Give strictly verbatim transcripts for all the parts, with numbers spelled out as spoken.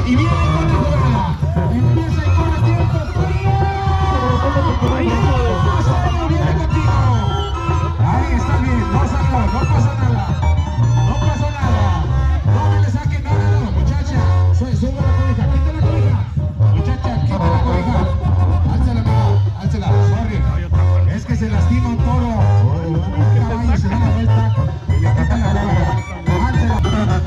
Y viene con la jugada. Empieza y corre tiempo. ¡Frío! Viene contigo. Ahí está bien. No salió. No pasa nada. No pasó nada. No me le saquen nada. No, muchacha. Sube la cobija. Quita la cobija. Muchacha, quita la cobija. Álzala, mamá. Álzala. Sorry. Es que se lastima un toro. Un caballo se da la vuelta y le quitan la cobija. Álzala.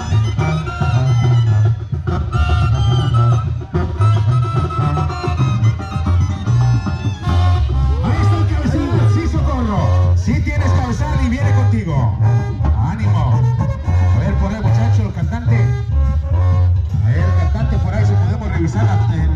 Si tienes cabezal y viene contigo. Ánimo. A ver, por ahí, muchacho, el cantante. A ver, el cantante por ahí, si podemos revisar la, eh,